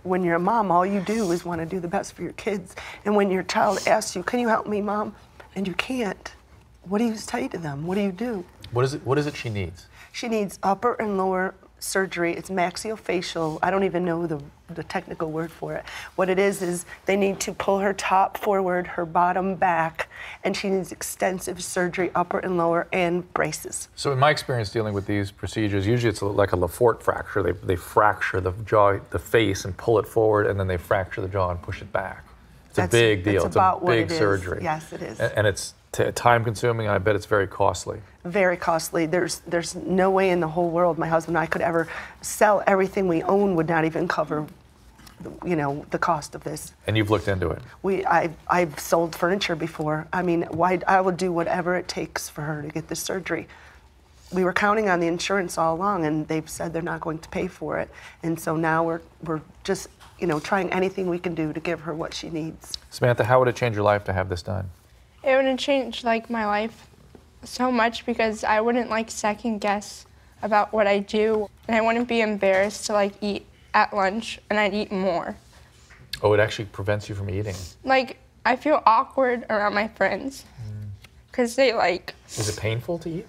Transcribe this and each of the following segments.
when you're a mom, all you do is want to do the best for your kids. And when your child asks you, can you help me, Mom? And you can't, what do you say to them? What do you do? What is it she needs? She needs upper and lower surgery. It's maxillofacial. I don't even know the technical word for it. What it is they need to pull her top forward, her bottom back, and she needs extensive surgery, upper and lower, and braces. So in my experience dealing with these procedures, usually it's like a Lefort fracture. They fracture the jaw, the face, and pull it forward, and then they fracture the jaw and push it back. It's a big deal. It's a big surgery. Yes, it is. And it's time-consuming, and I bet it's very costly. Very costly. There's no way in the whole world my husband and I could ever sell everything we own. Would not even cover, the cost of this. And you've looked into it. I've sold furniture before. I mean, I will do whatever it takes for her to get this surgery. We were counting on the insurance all along, and they've said they're not going to pay for it. And so now we're just trying anything we can do to give her what she needs. Samantha, how would it change your life to have this done? It would have changed my life so much, because I wouldn't second guess about what I do, and I wouldn't be embarrassed to eat at lunch, and I'd eat more. Oh, it actually prevents you from eating. I feel awkward around my friends because they Is it painful to eat?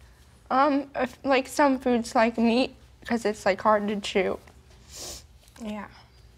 Some foods like meat, because it's hard to chew. Yeah.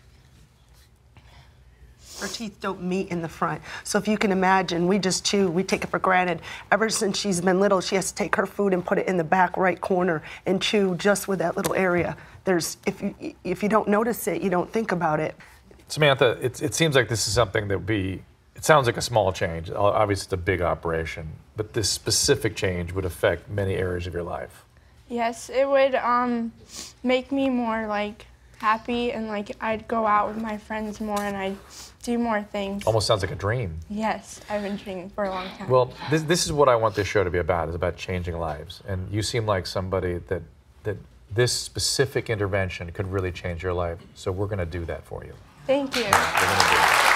Her teeth don't meet in the front. So if you can imagine, we just chew, we take it for granted. Ever since she's been little, she has to take her food and put it in the back right corner and chew just with that little area. If you don't notice it, you don't think about it. Samantha, it seems like this is something that it sounds like a small change. Obviously it's a big operation, but this specific change would affect many areas of your life. Yes, it would make me more happy, and I'd go out with my friends more, and I'd do more things. Almost sounds like a dream. Yes, I've been dreaming for a long time. Well, this is what I want this show to be about, is about changing lives. And you seem like somebody that this specific intervention could really change your life. So we're going to do that for you. Thank you. We're going to do it.